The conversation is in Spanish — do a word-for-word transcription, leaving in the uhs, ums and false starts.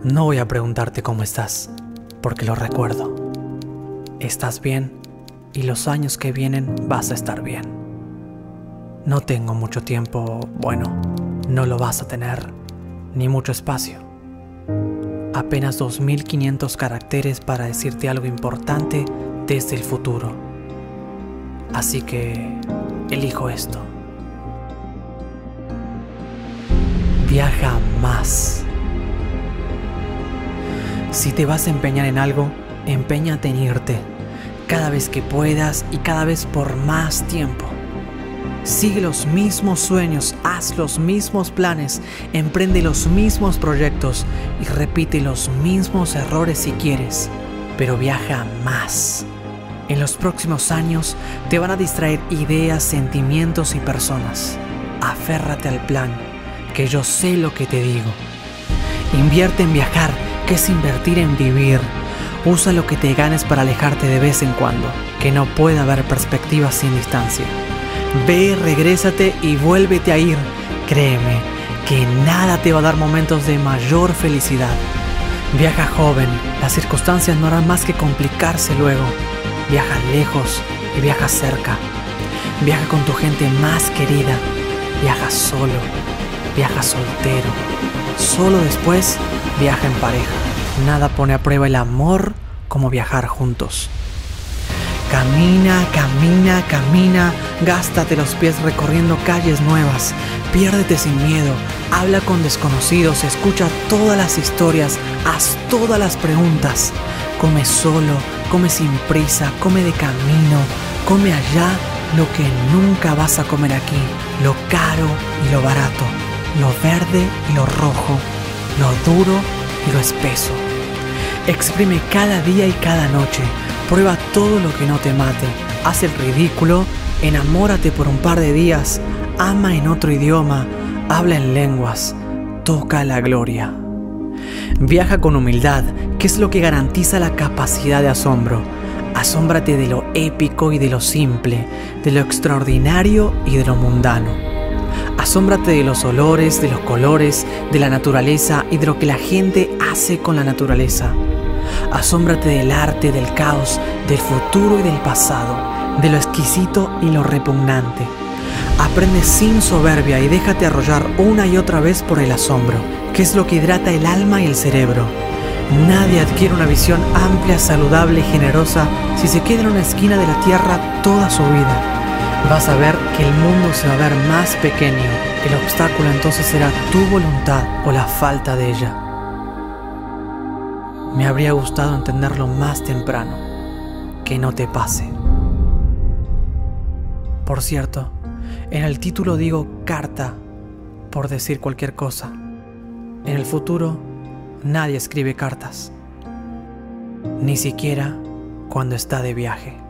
No voy a preguntarte cómo estás, porque lo recuerdo. Estás bien y los años que vienen vas a estar bien. No tengo mucho tiempo, bueno, no lo vas a tener, ni mucho espacio. Apenas dos mil quinientos caracteres para decirte algo importante desde el futuro. Así que elijo esto. Viaja más. Si te vas a empeñar en algo, empeñate en irte, cada vez que puedas y cada vez por más tiempo. Sigue los mismos sueños, haz los mismos planes, emprende los mismos proyectos y repite los mismos errores si quieres, pero viaja más. En los próximos años te van a distraer ideas, sentimientos y personas. Aférrate al plan, que yo sé lo que te digo. Invierte en viajar, que es invertir en vivir. Usa lo que te ganes para alejarte de vez en cuando, que no puede haber perspectivas sin distancia. Ve, regrésate y vuélvete a ir. Créeme que nada te va a dar momentos de mayor felicidad. Viaja joven, las circunstancias no harán más que complicarse luego. Viaja lejos y viaja cerca. Viaja con tu gente más querida. Viaja solo, viaja soltero. Solo después viaja en pareja. Nada pone a prueba el amor como viajar juntos. Camina, camina, camina, gástate los pies recorriendo calles nuevas, piérdete sin miedo, habla con desconocidos, escucha todas las historias, haz todas las preguntas. Come solo, come sin prisa, come de camino, come allá lo que nunca vas a comer aquí, lo caro y lo barato, lo verde y lo rojo, lo duro y lo espeso. Exprime cada día y cada noche. Prueba todo lo que no te mate. Haz el ridículo. Enamórate por un par de días. Ama en otro idioma. Habla en lenguas. Toca la gloria. Viaja con humildad, que es lo que garantiza la capacidad de asombro. Asómbrate de lo épico y de lo simple, de lo extraordinario y de lo mundano. Asómbrate de los olores, de los colores, de la naturaleza y de lo que la gente hace con la naturaleza. Asómbrate del arte, del caos, del futuro y del pasado, de lo exquisito y lo repugnante. Aprende sin soberbia y déjate arrollar una y otra vez por el asombro, que es lo que hidrata el alma y el cerebro. Nadie adquiere una visión amplia, saludable y generosa si se queda en una esquina de la tierra toda su vida. Vas a ver que el mundo se va a ver más pequeño. El obstáculo entonces será tu voluntad o la falta de ella. Me habría gustado entenderlo más temprano. Que no te pase. Por cierto, en el título digo carta por decir cualquier cosa. En el futuro, nadie escribe cartas. Ni siquiera cuando está de viaje.